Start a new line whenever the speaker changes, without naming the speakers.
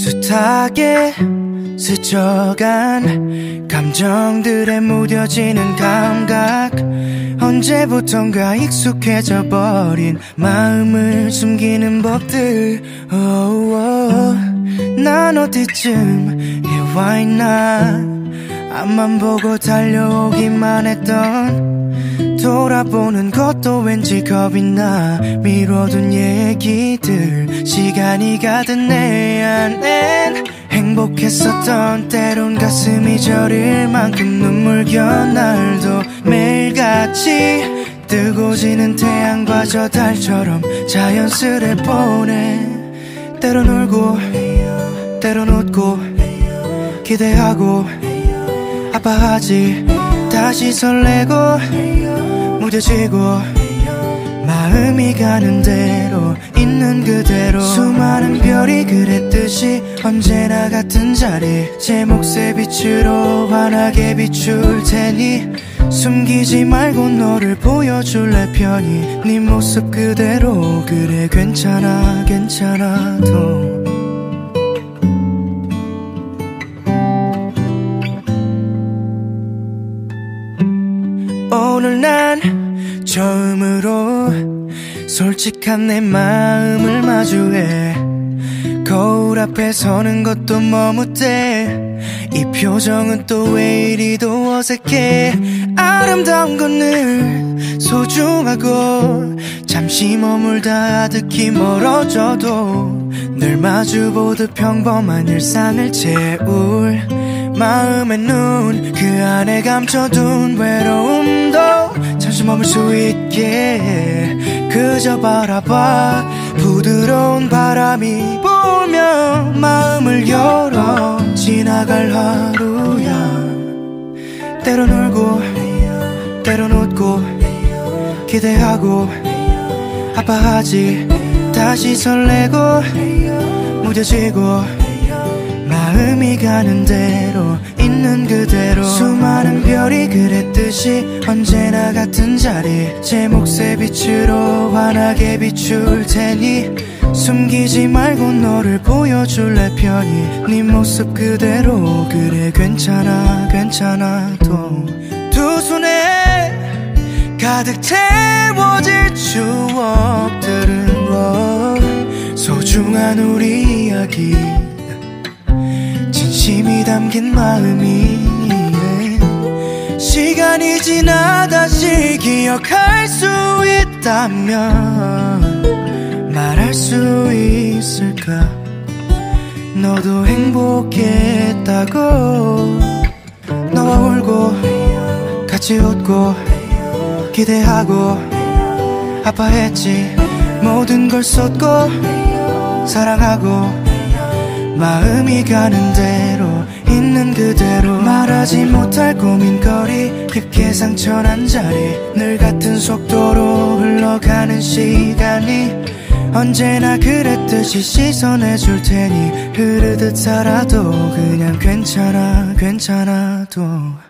숱하게 스쳐간 감정들에 무뎌지는 감각, 언제부턴가 익숙해져 버린 마음을 숨기는 법들. 난 어디쯤 해와 있나, 앞만 보고 달려오기만 했던, 돌아보는 것도 왠지 겁이 나. 미뤄둔 얘기들, 시간이 가든 내 안엔 행복했었던, 때론 가슴이 저릴 만큼 눈물겨. 날도 매일같이 뜨고 지는 태양과 저 달처럼 자연스레 보내. 때론 울고 때론 웃고 기대하고 아파하지, 다시 설레고 무뎌지고, 마음이 가는 대로 있는 그대로. 수많은 별이 그랬듯이 언제나 같은 자리, 제 몫의 빛으로 환하게 비출 테니 숨기지 말고 너를 보여줄래 편히. 네 모습 그대로, 그래 괜찮아 괜찮아도. 오늘 난 처음으로 솔직한 내 마음을 마주해. 거울 앞에 서는 것도 머뭇대. 이 표정은 또 왜 이리도 어색해. 아름다운 건 늘 소중하고, 잠시 머물다 아득히 멀어져도 늘 마주보듯 평범한 일상을 채울 마음의 눈, 그 안에 감춰둔 외로움도 잠시 머물 수 있게 그저 바라봐. 부드러운 바람이 불면 마음을 열어 지나갈 하루야. 때론 울고 때론 웃고 기대하고 아파하지, 다시 설레고 무뎌지고, 마음이 가는 대로 있는 그대로. 수많은 별이 그랬듯이 언제나 같은 자리, 제 몫의 빛으로 환하게 비출 테니 숨기지 말고 너를 보여줄래 편히. 네 모습 그대로, 그래 괜찮아 괜찮아도. 두 손에 가득 채워질 추억들은 소중한 우리 이야기, 진심이 담긴 마음이. 시간이 지나 다시 기억할 수 있다면 말할 수 있을까. 너도 행복했다고. 너와 울고 같이 웃고 기대하고 아파했지, 모든 걸 쏟고 사랑하고, 마음이 가는 대로 있는 그대로. 말하지 못할 고민거리, 깊게 상처난 자리, 늘 같은 속도로 흘러가는 시간이 언제나 그랬듯이 씻어내줄 테니 흐르듯 살아도 그냥 괜찮아 괜찮아도.